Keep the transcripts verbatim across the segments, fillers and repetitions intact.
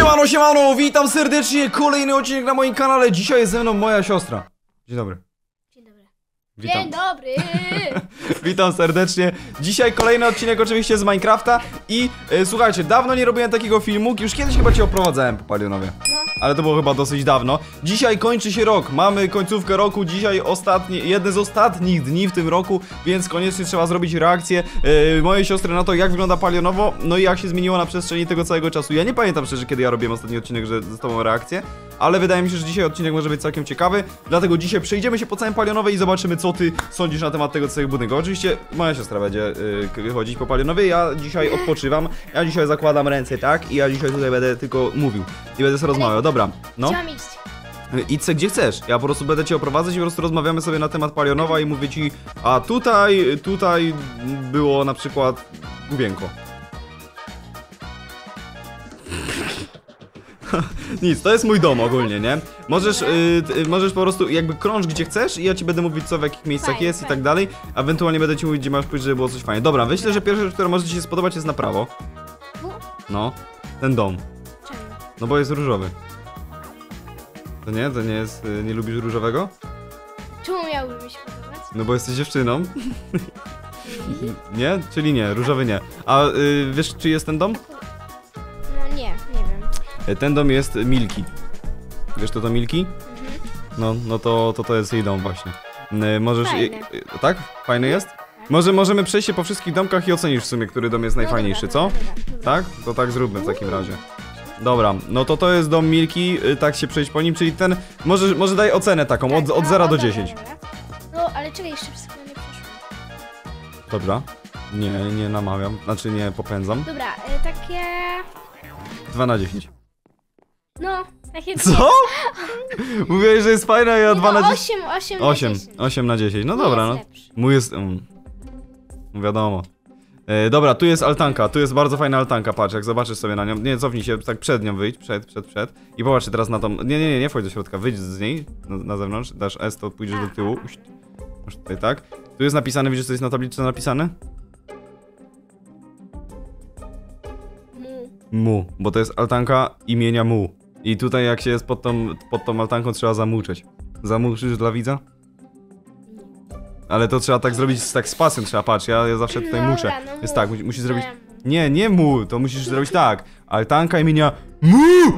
Siemano, siemano, witam serdecznie, kolejny odcinek na moim kanale. Dzisiaj jest ze mną moja siostra. Dzień dobry. Dzień dobry. Witam. Dzień dobry. Witam serdecznie. Dzisiaj kolejny odcinek oczywiście z Minecrafta. I e, słuchajcie, dawno nie robiłem takiego filmu. Już kiedyś chyba cię oprowadzałem po Palionowie, No. ale to było chyba dosyć dawno. Dzisiaj kończy się rok, mamy końcówkę roku. Dzisiaj ostatni, jeden z ostatnich dni w tym roku, więc koniecznie trzeba zrobić reakcję e, mojej siostry na to, jak wygląda Palionowo. No i jak się zmieniło na przestrzeni tego całego czasu. Ja nie pamiętam szczerze, kiedy ja robiłem ostatni odcinek, że z tobą reakcję, ale wydaje mi się, że dzisiaj odcinek może być całkiem ciekawy. Dlatego dzisiaj przejdziemy się po całym Palionowie i zobaczymy, co ty sądzisz na temat tego całego budynku. Oczywiście moja siostra będzie yy, chodzić po Palionowie, ja dzisiaj odpoczywam, ja dzisiaj zakładam ręce, tak? I ja dzisiaj tutaj będę tylko mówił i będę sobie rozmawiał. Dobra, no. Chciałam iść. Idź se gdzie chcesz, ja po prostu będę cię oprowadzać i po prostu rozmawiamy sobie na temat Palionowa i mówię ci, a tutaj, tutaj było na przykład gubienko. Nic, to jest mój dom ogólnie, nie? Możesz, y, y, możesz po prostu jakby krąż gdzie chcesz i ja ci będę mówić co w jakich miejscach Fajnie, jest i fajnie. tak dalej. Ewentualnie będę ci mówić gdzie masz pójść, żeby było coś fajnie. Dobra, myślę, że pierwsza rzecz, która może ci się spodobać jest na prawo. Bu? No, ten dom. Czemu? No bo jest różowy. To nie? To nie jest, y, nie lubisz różowego? Czemu miałby mi się podobać? No bo jesteś dziewczyną. Nie? Czyli nie, różowy nie. A y, wiesz czy jest ten dom? No nie, nie wiem. Y, Ten dom jest Milki. Wiesz to to Milki? Mhm. No, no to, to to jest jej dom właśnie. Y, możesz... Fajny. y, y, tak? Fajny jest? Może możemy przejść się po wszystkich domkach i ocenisz w sumie, który dom jest najfajniejszy, No co? dobra, dobra, dobra. Tak? To tak zróbmy w takim razie. Dobra, no to to jest dom Milki, y, tak się przejść po nim, czyli ten... Może, może daj ocenę taką, od, Tak, od no, zera do dobra, dziesięć. dobra. No, ale czekaj, jeszcze wszystko nie przeszło. Dobra. Nie, nie namawiam, znaczy nie popędzam. Dobra, y, takie... dwa na dziesięć. No, takie... Co? Mówiłeś, że jest fajna, a ja dwa na dziesięć. osiem, osiem, osiem, na dziesięć. osiem na dziesięć, no Nie dobra, jest no. lepszy. Mój jest... Mm, wiadomo. E, dobra, tu jest altanka, tu jest bardzo fajna altanka, patrz, jak zobaczysz sobie na nią. Nie, cofnij się, tak przed nią wyjdź, przed, przed, przed. I popatrz teraz na tą... Nie, nie, nie, nie wchodź do środka, wyjdź z niej, na, na zewnątrz, dasz S, to pójdziesz do tyłu. Uś, masz tutaj tak. Tu jest napisane, widzisz co jest na tabliczce napisane? Mu. Mu, bo to jest altanka imienia Mu. I tutaj jak się jest pod tą, pod tą altanką trzeba zamuczeć. Zamuczysz dla widza? Ale to trzeba tak zrobić, tak z pasem trzeba, patrz, ja, ja zawsze tutaj Dobra, muczę. no Jest mów. tak, musisz, musisz zrobić... Dobra. Nie, nie Mu, to musisz zrobić tak. Altanka imienia Mu!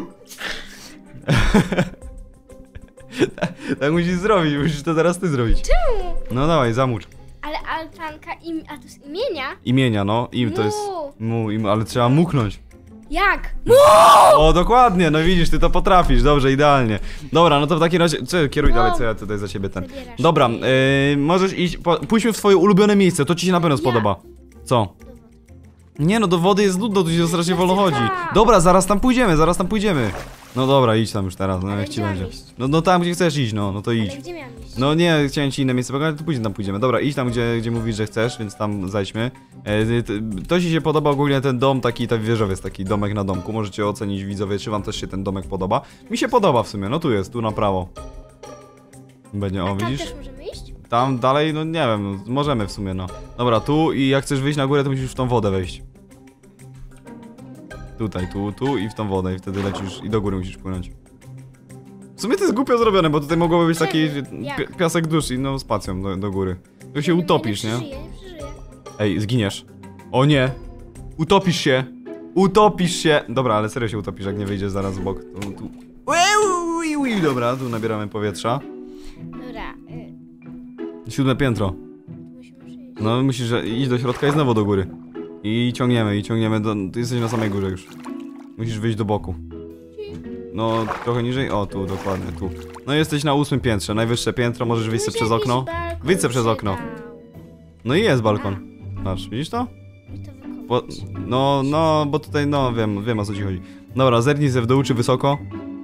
Tak musisz zrobić, musisz to teraz ty zrobić. Czemu? No dawaj, zamucz. Ale altanka im... A to jest imienia? Imienia, no, im to jest... Mu. Mu, im, ale trzeba muknąć. Jak? O, dokładnie, no widzisz, ty to potrafisz, dobrze, idealnie. Dobra, no to w takim razie, co, kieruj No. dalej, co ja tutaj za ciebie ten. Zabierasz Dobra, mi. yy, możesz iść, po, pójdźmy w twoje ulubione miejsce, to ci się na pewno spodoba. Co? Nie no, do wody jest nudno, tu się strasznie wolno chodzi. Dobra, zaraz tam pójdziemy, zaraz tam pójdziemy. No dobra, idź tam już teraz, no Ale jak ci gdzie mam będzie. iść? No, no tam, gdzie chcesz iść, no, no to idź. Ale gdzie miałam iść? No nie, chciałem ci inne miejsce pokazać, ale to później tam pójdziemy. Dobra, idź tam, gdzie, gdzie mówisz, że chcesz, więc tam zajdźmy. E, t- to ci się podoba ogólnie ten dom, taki, taki wieżowiec, taki domek na domku. Możecie ocenić widzowie, czy wam też się ten domek podoba. Mi się podoba w sumie, no tu jest, tu na prawo. Będzie, o Tam widzisz? też możemy iść? Tam dalej, no nie wiem, możemy w sumie, no. Dobra, tu i jak chcesz wyjść na górę, to musisz w tą wodę wejść. Tutaj, tu, tu i w tą wodę i wtedy lecisz i do góry musisz płynąć. W sumie to jest głupio zrobione, bo tutaj mogłoby być taki Jak? pi piasek dusz i no spacją do, do góry. Tu się utopisz, nie? nie? Przeżyję, nie przeżyję. Ej, zginiesz. O nie! Utopisz się! Utopisz się! Dobra, ale serio się utopisz, jak nie wyjdziesz zaraz w bok. Tu, tu. Ui, ui, ui. Dobra, tu nabieramy powietrza. Dobra, y, Siódme piętro. musimy przyjść. No musisz że- iść do środka i znowu do góry. I ciągniemy, i ciągniemy do... Ty jesteś na samej górze już. Musisz wyjść do boku. No, trochę niżej? O, tu, dokładnie, tu. No jesteś na ósmym piętrze, najwyższe piętro, możesz wyjść sobie przez okno. Wyjdź se przez okno. No i jest balkon. Patrz, widzisz to? Po, no, no, bo tutaj, no, wiem, wiem o co ci chodzi. Dobra, zerknij se w dół, czy wysoko?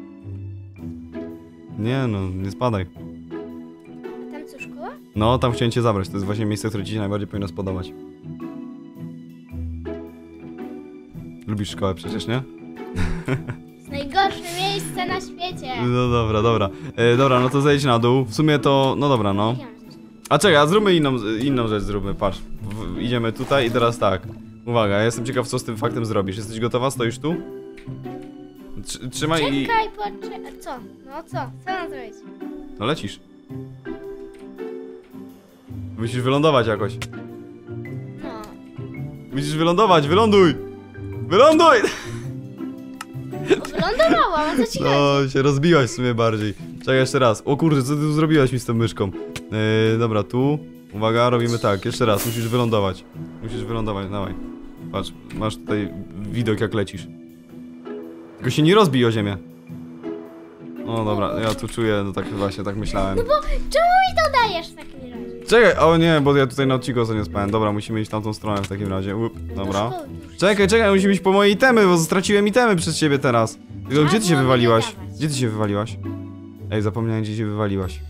Nie no, nie spadaj. Tam co, szkoła? No, tam chciałem cię zabrać, to jest właśnie miejsce, które ci się najbardziej powinno spodobać. Lubisz szkołę przecież, nie? Najgorsze miejsce na świecie. No dobra, dobra. E, dobra, no to zejdź na dół. W sumie to, no dobra, no. A czekaj, a zróbmy inną, inną rzecz, zróbmy, patrz. W, idziemy tutaj i teraz tak. Uwaga, ja jestem ciekaw, co z tym faktem zrobisz. Jesteś gotowa? Stoisz tu? Tr trzymaj i... Czekaj, poczekaj. Co? No co? Co mam zrobić? No lecisz. Musisz wylądować jakoś. No. Musisz wylądować, wyląduj! Wyląduj! Wylądowałam, a co ci chodzi? No, się rozbiłaś w sumie bardziej. Czekaj jeszcze raz. O kurde, co ty tu zrobiłaś mi z tą myszką? Yy, dobra, tu. Uwaga, robimy tak. Jeszcze raz, musisz wylądować. Musisz wylądować, dawaj. Patrz, masz tutaj widok jak lecisz. Tylko się nie rozbij o ziemię. O dobra, ja tu czuję, no tak właśnie, tak myślałem. No bo czemu mi to dajesz w takim razie? Czekaj, o nie, bo ja tutaj na odcinku sobie nie spałem. Dobra, musimy iść w tamtą stronę w takim razie. Up, dobra. Czekaj, czekaj, musimy iść po moje itemy, bo straciłem itemy przez ciebie teraz. Tylko gdzie ty się wywaliłaś? Gdzie ty się wywaliłaś? Ej, zapomniałem, gdzie się wywaliłaś.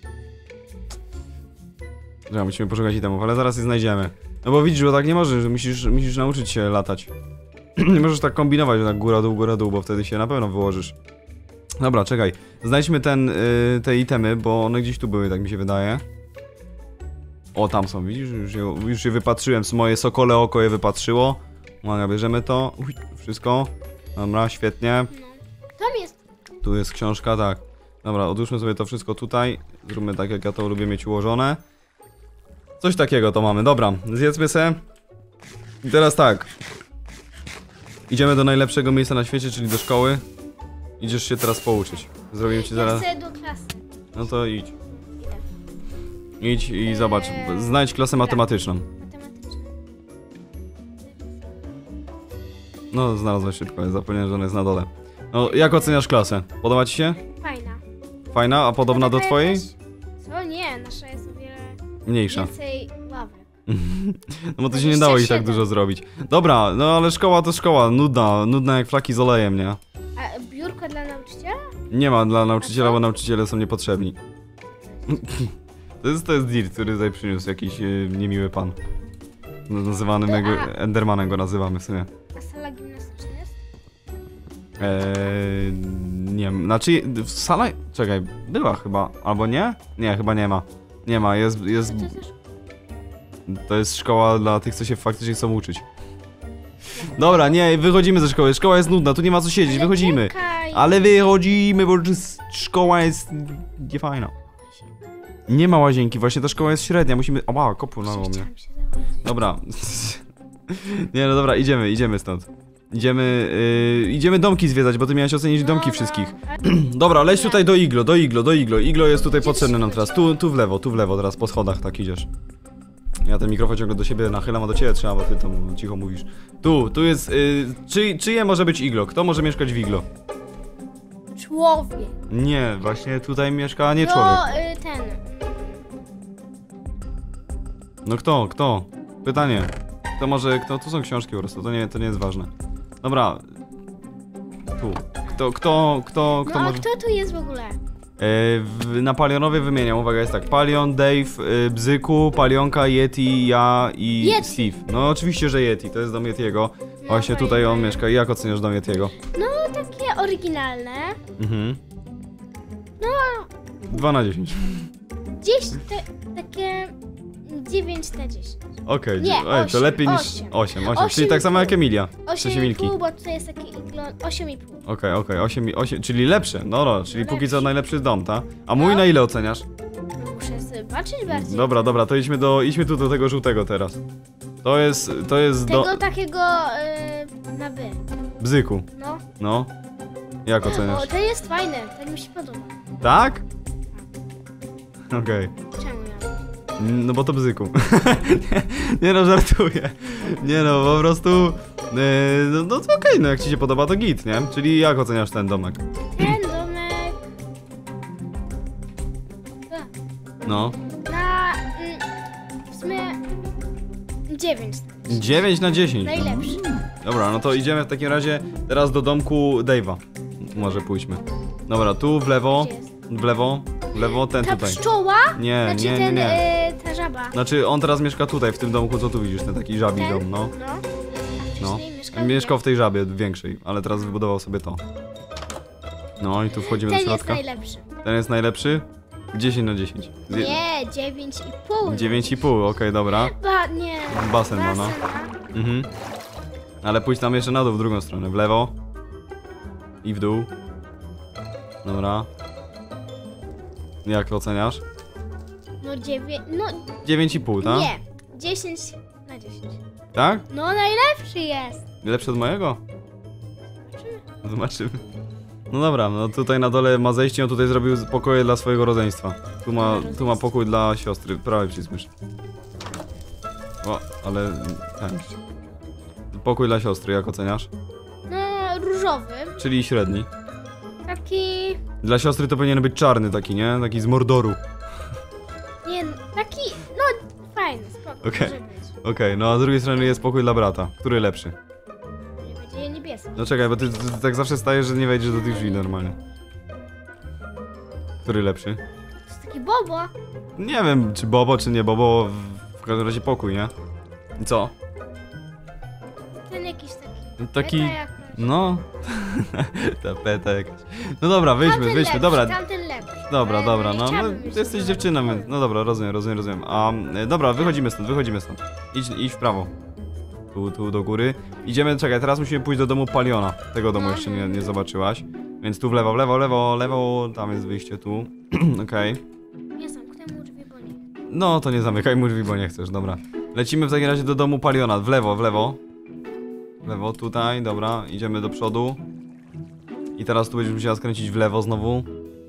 Dobra, musimy poszukać itemów, ale zaraz je znajdziemy. No bo widzisz, bo tak nie możesz, musisz, musisz nauczyć się latać. Nie możesz tak kombinować, że tak góra dół, góra dół, bo wtedy się na pewno wyłożysz. Dobra, czekaj. Znajdźmy ten, y, te itemy, bo one gdzieś tu były, tak mi się wydaje. O, tam są, widzisz? Już je, już je wypatrzyłem, moje sokole oko je wypatrzyło. Uwaga, bierzemy to. Uj, wszystko. Dobra, świetnie. No. Tam jest. Tu jest książka, tak. Dobra, odłóżmy sobie to wszystko tutaj. Zróbmy tak, jak ja to lubię mieć ułożone. Coś takiego to mamy, dobra. Zjedzmy se. I teraz tak. Idziemy do najlepszego miejsca na świecie, czyli do szkoły. Idziesz się teraz pouczyć. Zrobimy ci zaraz... Ja chcę do klasy. No to idź. Idę. Idź i zobacz. Znajdź klasę matematyczną. Matematyczne. No, znalazłeś szybko, ja zapomniałem, że ona jest na dole. No, jak oceniasz klasę? Podoba ci się? Fajna. Fajna, a podobna do Taka twojej? jakaś- Co? Nie, nasza jest o wiele Mniejsza. więcej ławek. No bo to się nie dało ich tak dużo zrobić. Dobra, no ale szkoła to szkoła, nudna, nudna jak flaki z olejem, nie? A biurko dla nauczyciela? Nie ma dla nauczyciela, bo nauczyciele są niepotrzebni. To jest, to jest Dirt, który tutaj przyniósł jakiś e, niemiły pan. No, nazywany To- mego, a- Endermanem go nazywamy w sumie. A sala gimnastyczna jest? Eee, nie wiem, znaczy w sala... Czekaj, była chyba, albo nie? Nie, chyba nie ma. Nie ma, jest, jest... Co to też? To jest szkoła dla tych, co się faktycznie chcą uczyć. Dobra, nie, wychodzimy ze szkoły, szkoła jest nudna, tu nie ma co siedzieć, Ale wychodzimy. czekaj. Ale wychodzimy, bo s- szkoła jest niefajna. Nie ma łazienki, właśnie ta szkoła jest średnia, musimy... O, wow, kopu na mnie. Chciałam się założyć. Dobra. Nie, no dobra, idziemy, idziemy stąd. Idziemy, yy, idziemy domki zwiedzać, bo ty miałeś ocenić domki No, wszystkich. no. Dobra, leć tutaj do iglo, do iglo, do iglo. Iglo jest tutaj Gdzie ty potrzebny się nam teraz. Tu, tu w lewo, tu w lewo, teraz po schodach tak idziesz. Ja ten mikrofon ciągle do siebie nachylam, a do ciebie trzeba, bo ty tam cicho mówisz. Tu, tu jest, yy, czy, czyje może być iglo? Kto może mieszkać w iglo? Człowiek. Nie, właśnie tutaj mieszka nie no, człowiek. y, ten. No kto, kto? Pytanie. Kto może, kto, tu są książki po prostu, to nie, to nie jest ważne. Dobra. Tu. Kto, kto, kto, kto No, a może... kto tu jest w ogóle? E, w, na Palionowie wymieniam, uwaga, jest tak. Palion, Dave, y, Bzyku, Palionka, Yeti, ja i Yeti. Steve. No oczywiście, że Yeti, to jest dom Yetiego. No, Właśnie fajnie. tutaj on mieszka. I jak oceniasz dom Yetiego? No, takie oryginalne. Mhm. No, dwa na dziesięć. gdzieś te, takie dziewięć na dziesięć. Okej, Nie, ej, to osiem, lepiej niż... osiem. osiem, osiem. Czyli Osiem tak i samo pół. jak Emilia. W sensie osiem i Milki. pół, bo tutaj jest taki iglo... osiem i pół. Okej, okej, osiem, osiem, czyli lepsze, no, no czyli No póki co lepszy. najlepszy dom, ta? A mój No. na ile oceniasz? Muszę zobaczyć bardziej. Dobra, dobra, to idźmy do, idźmy tu do tego żółtego teraz. To jest, to jest Tego do... takiego y, na by. Bzyku, No. no. Jak oceniasz? O, ten jest fajny, ten mi się podoba. Tak? Okej. Czemu ja? No bo to bzyku. nie, nie no, żartuję. Nie no, po prostu... Yy, no no to okej, no jak ci się podoba to git, nie? Czyli jak oceniasz ten domek? Ten domek... A, No. na... Mm, w sumie... dziewięć. dziewięć na dziesięć. Najlepszy. Dobra, no to idziemy w takim razie teraz do domku Dave'a. Może pójdźmy. Dobra, tu w lewo, Gdzie jest? w lewo, w lewo, ten Ta tutaj. pszczoła? Nie, Znaczy nie, nie, ten, nie. Y, ta żaba. Znaczy on teraz mieszka tutaj, w tym domku, co tu widzisz, ten taki żabi Ten? dom, no. No. No. A wcześniej mieszkał Mieszkał w tej żabie większej, ale teraz wybudował sobie to. No i tu wchodzimy Ten do jest środka. najlepszy. Ten jest najlepszy? dziesięć na dziesięć. Zje- Nie, dziewięć i pół. dziewięć i pół, okej, dobra. Ba, nie. Basen ma, no. ma. Mhm. Ale pójdź tam jeszcze na dół, w drugą stronę, w lewo. I w dół. Dobra. Jak to oceniasz? No dziewięć, no dziewięć i pół, tak? nie, dziesięć na dziesięć. Tak? No najlepszy jest. Lepszy od mojego? Zobaczymy. Zobaczymy. No dobra, no tutaj na dole ma zejście, on tutaj zrobił pokoje dla swojego rodzeństwa. Tu ma, tu ma pokój dla siostry, prawie przyspiesz. O, ale... ten. Pokój dla siostry, jak oceniasz? No różowy, Czyli średni. taki, Dla siostry to powinien być czarny taki, nie? Taki z Mordoru. nie, taki, no fajny, spoko, Okej. może być. Okej, no a z drugiej strony jest pokój dla brata. Który lepszy? Nie będzie niebieski. No czekaj, bo ty, ty, ty tak zawsze stajesz, że nie wejdziesz do tych drzwi normalnie. Który lepszy? To jest taki bobo. Nie wiem, czy Bobo, czy nie Bobo. W, w każdym razie pokój, nie? I co? Ten jakiś taki. Taki... Taka jakaś. No... Tapeta jakaś. No dobra, wyjdźmy, Tamten wyjdźmy, lepszy, dobra. Tamten lepszy. Dobra, Ale dobra, nie no, no chciałabym ty już jesteś tego dziewczyną, robić. więc... No dobra, rozumiem, rozumiem, rozumiem. A, e, dobra, wychodzimy stąd, wychodzimy stąd. Idź, idź w prawo. Tu, tu do góry. Idziemy, czekaj, teraz musimy pójść do domu Paliona. Tego domu jeszcze nie, nie zobaczyłaś. Więc tu w lewo, w lewo, lewo, lewo, tam jest wyjście tu. Okej. Nie zamknę mu drzwi, bo nie. No to nie zamykaj mu drzwi, bo nie chcesz, dobra. Lecimy w takim razie do domu Paliona, w lewo, w lewo. W lewo, tutaj, dobra, idziemy do przodu. I teraz tu będziesz musiała skręcić w lewo znowu.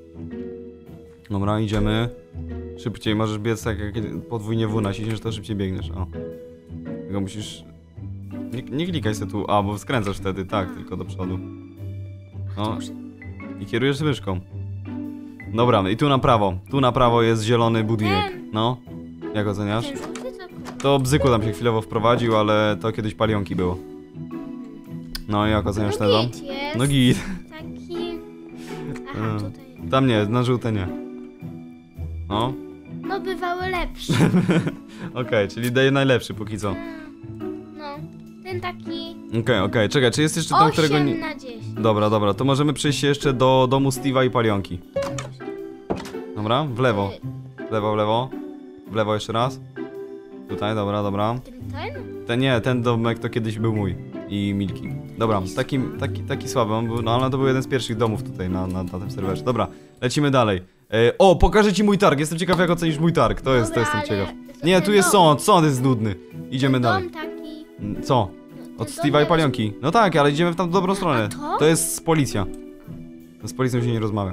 Dobra, idziemy. Szybciej, możesz biec tak jak podwójnie W naciśniesz, to szybciej biegniesz, o. Tylko musisz... Nie, nie klikaj się tu, a, bo skręcasz wtedy, tak, tylko do przodu. To No, muszę... i kierujesz myszką. Dobra, i tu na prawo. Tu na prawo jest zielony budynek. Ten. No, jak oceniasz? Ten żółty to... To Bzyku tam się chwilowo wprowadził, ale to kiedyś Palionki było. No i jak oceniasz ten No dom? git jest. No git. Taki... Aha, E. tutaj. Tam nie, na żółte nie. No, No bywały lepsze. okej, czyli daje najlepszy póki co. No, ten taki... Okej, okej, czekaj, czy jest jeszcze dom, którego osiem nie... na dziesięć. Dobra, dobra, to możemy przejść jeszcze do domu Steve'a i Palionki. Dobra, w lewo. W lewo, w lewo. W lewo jeszcze raz. Tutaj, dobra, dobra. Ten, ten? Ten nie, ten domek to kiedyś był mój i Milki. Dobra, taki, taki, taki słaby on był, no ale to był jeden z pierwszych domów tutaj na, na, na tym serwerze. Dobra, lecimy dalej. E, o, pokażę ci mój targ, jestem ciekaw jak ocenisz mój targ, to jest, to Dobra, jestem ale ciekaw. to Nie, ten tu jest dom. sąd, sąd jest nudny. Idziemy Ten dalej. dom taki... Mm, Co? no, Od ten Steve'a dom i Palionki. No tak, ale idziemy w tam dobrą stronę. to? To jest z policja. Z policją się nie rozmawia.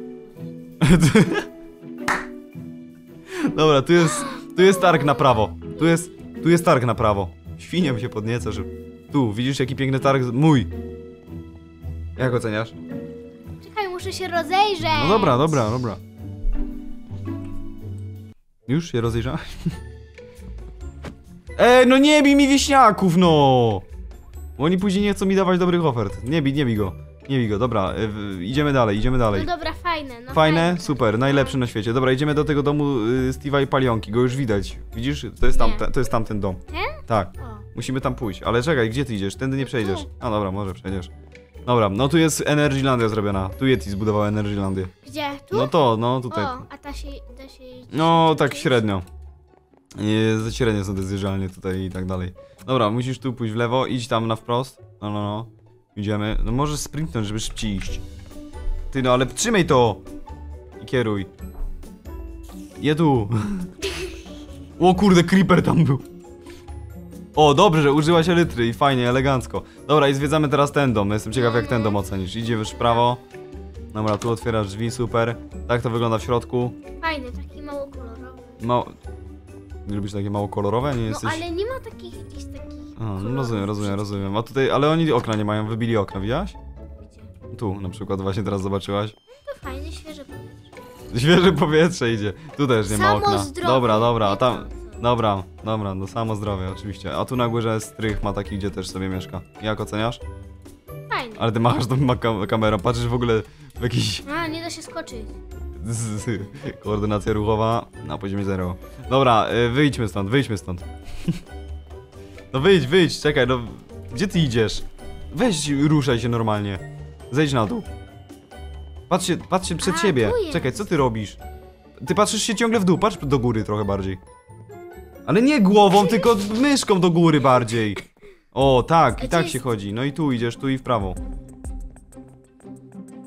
Dobra, tu jest, tu jest targ na prawo. Tu jest, tu jest targ na prawo. Świnia mi się podnieca, że... Tu, widzisz jaki piękny targ? Mój. Jak oceniasz? Czekaj, muszę się rozejrzeć. No dobra, dobra, dobra. Już się rozejrzałeś? Ej, no nie bij mi wieśniaków, no! Bo oni później nie chcą mi dawać dobrych ofert. Nie bij, nie bij go. Nie bij go, dobra, y, w, idziemy dalej, idziemy dalej. No dobra, fajne. No Fajne? Super, najlepszy na świecie. Dobra, idziemy do tego domu y, Steve'a i Palionki, go już widać. Widzisz? To jest, tam, Nie. to jest tamten dom. Ten? Tak, O. musimy tam pójść. Ale czekaj, gdzie ty idziesz? Tędy nie Tu. przejdziesz. A dobra, może przejdziesz. Dobra, no tu jest Energylandia zrobiona. Tu Yeti zbudował Energylandię. Gdzie? Tu? No to, no tutaj. O, a ta się... Da się jeździć No, na tak czymś? średnio. Nie, średnio są te zjeżdżalnie tutaj i tak dalej. Dobra, musisz tu pójść w lewo, idź tam na wprost. No, no, no. Idziemy. No możesz sprintnąć, żeby szybciej iść. Ty, no ale trzymaj to! I kieruj. Je tu. O kurde, creeper tam był. O, dobrze, że użyłaś elitry i fajnie, elegancko. Dobra, i zwiedzamy teraz ten dom. Jestem ciekaw, jak ten dom ocenisz. Idziesz w prawo. Dobra, tu otwierasz drzwi, super. Tak to wygląda w środku. Fajny, taki mało kolorowy. Mało... Nie lubisz takie mało kolorowe? Nie No jesteś... ale nie ma takich gdzieś takich... A, no kolorów rozumiem, rozumiem, wszystkich. rozumiem. A tutaj, ale oni okna nie mają, wybili okna, widziałaś? Gdzie? Tu, na przykład właśnie teraz zobaczyłaś. To fajne, świeże powietrze. Świeże powietrze idzie. Tu też nie ma Samo okna. zdrowie. Dobra, dobra, a tam... Nie to, co. Dobra, dobra, no samo zdrowie, oczywiście. A tu na górze strych ma taki, gdzie też sobie mieszka. Jak oceniasz? Fajne. Ale ty machasz tą ma kam kamerą, patrzysz w ogóle w jakiś... A, nie da się skoczyć. z- z- Koordynacja ruchowa na poziomie zero. Dobra, y, wyjdźmy stąd, wyjdźmy stąd. No wyjdź, wyjdź, czekaj, no... Gdzie ty idziesz? Weź, ruszaj się normalnie. Zejdź na dół. Patrz się, patrz się przed A, siebie. tu jest. Czekaj, co ty robisz? Ty patrzysz się ciągle w dół, patrz do góry trochę bardziej. Ale nie głową, tylko myszką do góry bardziej. O, tak, i Gdzie tak jest- się chodzi. No i tu idziesz, tu i w prawo.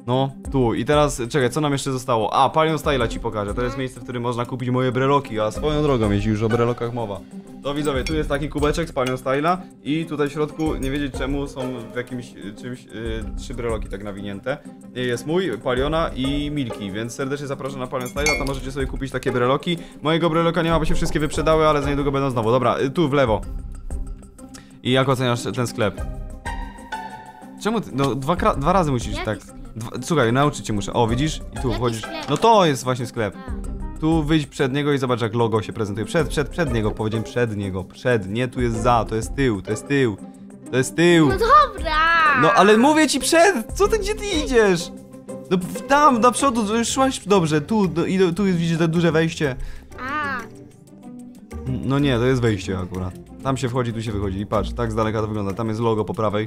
No, tu. I teraz, czekaj, co nam jeszcze zostało? A, Palion Style'a ci pokażę. To jest miejsce, w którym można kupić moje breloki, a swoją drogą, jeśli już o brelokach mowa. To widzowie, tu jest taki kubeczek z Palion Style'a i tutaj w środku, nie wiedzieć czemu, są w jakimś czymś yy, trzy breloki tak nawinięte. Jest mój, Paliona i Milki, więc serdecznie zapraszam na Palion Style'a, tam możecie sobie kupić takie breloki. Mojego breloka nie ma, bo się wszystkie wyprzedały, ale za niedługo będą znowu. Dobra, yy, tu w lewo. I jak oceniasz ten sklep? Czemu ty, no dwa, dwa razy musisz Jaki tak. sklep? Dwa, słuchaj, nauczyć cię muszę. O, widzisz? I tu Jaki wchodzisz. sklep? No to jest właśnie sklep. A. Tu wyjdź przed niego i zobacz jak logo się prezentuje. Przed, przed, przed niego, powiedziałem przed niego. Przed, nie tu jest za, to jest tył, to jest tył. To jest tył. No dobra! No ale mówię ci przed! Co ty, gdzie ty idziesz? No w- tam, do przodu, to już szłaś dobrze. Tu, do, i do, tu jest, widzisz, to duże wejście. A, No nie, to jest wejście akurat. Tam się wchodzi, tu się wychodzi. I patrz, tak z daleka to wygląda. Tam jest logo po prawej.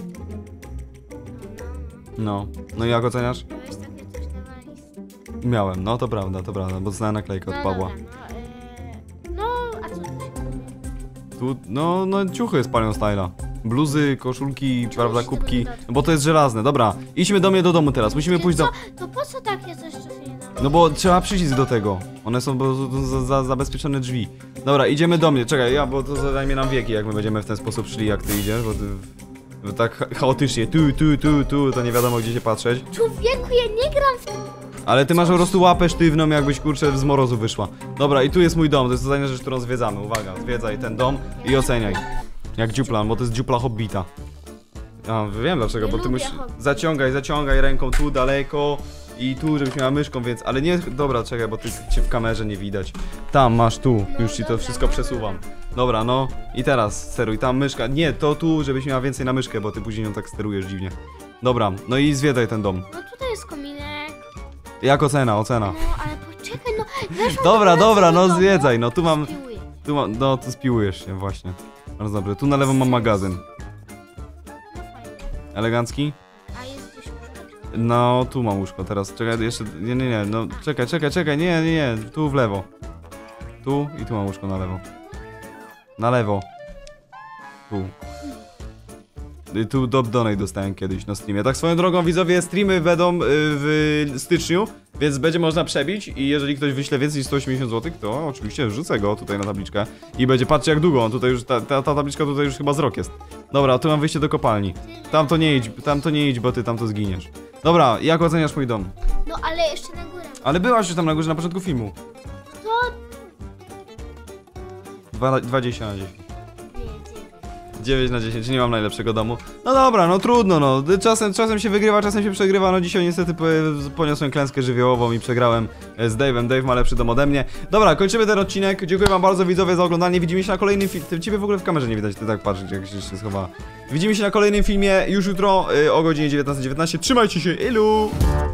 No. No i jak oceniasz? miałeś takie coś na walizce. Miałem, no to prawda, to prawda, bo dostałem naklejkę od No Pawła. dobra, no, e, no, a co tu się Tu, no, no ciuchy z Palion Style'a. Bluzy, koszulki, prawda, się kubki. tego nie dotknę. Bo to jest żelazne, dobra. Idźmy do mnie do domu teraz, musimy pójść do... Co? To po co takie coś, co się nie da? No bo trzeba przycisk do tego. One są po prostu za, za, zabezpieczone drzwi. Dobra, idziemy do mnie, czekaj, ja, bo to zajmie nam wieki, jak my będziemy w ten sposób szli, jak ty idziesz, bo ty... Bo tak cha- chaotycznie, tu, tu, tu, tu, to nie wiadomo gdzie się patrzeć. Człowieku, ja nie gram w... Ale ty masz po prostu łapę sztywną, jakbyś kurczę z morozu wyszła. Dobra, i tu jest mój dom, to jest ostatnia rzecz, którą zwiedzamy. Uwaga, zwiedzaj ten dom i oceniaj. Jak dziupla, bo to jest dziupla hobbita. A, wiem dlaczego, Nie bo ty lubię musisz... hobbita. Zaciągaj, zaciągaj ręką tu daleko i tu, żebyś miała myszką, więc... Ale nie... Dobra, czekaj, bo ty cię w kamerze nie widać. Tam, masz tu, już ci to dobra, wszystko no przesuwam. Dobra, no i teraz steruj, tam myszka. Nie, to tu, żebyś miała więcej na myszkę, bo ty później ją tak sterujesz dziwnie. Dobra, no i zwiedzaj ten dom. No tutaj jest kominek. Jak ocena, ocena? No, ale poczekaj, no, weszłam Dobra, do dobra, no domu, zwiedzaj, no tu mam... spiłuję. Tu mam, no tu spiłujesz się właśnie. Bardzo dobrze, tu na lewo mam magazyn. No fajnie. Elegancki? A jest gdzieś łóżeczko? No tu mam łóżko teraz, czekaj, jeszcze, nie, nie, nie, no czekaj, czekaj, czekaj, nie, nie, nie, tu w lewo. Tu i tu mam łóżko na lewo. Na lewo. Tu. Y, Tu Dob Donate dostałem kiedyś na streamie. Tak swoją drogą, widzowie, streamy będą y, w styczniu, więc będzie można przebić i jeżeli ktoś wyśle więcej niż sto osiemdziesiąt złotych, to oczywiście wrzucę go tutaj na tabliczkę i będzie, patrzcie jak długo, on tutaj już, ta, ta, ta tabliczka tutaj już chyba z rok jest. Dobra, tu mam wyjście do kopalni. Tam to nie idź, tam to nie idź, bo ty tam to zginiesz. Dobra, jak oceniasz mój dom? No, ale jeszcze na górę. Ale byłaś już tam na górze na początku filmu. To... Dwa- dwadzieścia na dziesięć. Nie, dziewięć. dziewięć na dziesięć, nie mam najlepszego domu. No dobra, no trudno, no. Czasem, czasem się wygrywa, czasem się przegrywa. No dzisiaj niestety po- poniosłem klęskę żywiołową i przegrałem e, z Dave'em. Dave ma lepszy dom ode mnie. Dobra, kończymy ten odcinek. Dziękuję wam bardzo, widzowie, za oglądanie. Widzimy się na kolejnym filmie. Ciebie w ogóle w kamerze nie widać, ty tak patrzysz, jak się jeszcze schowała. Widzimy się na kolejnym filmie już jutro e, o godzinie dziewiętnasta dziewiętnaście. Trzymajcie się, ilu!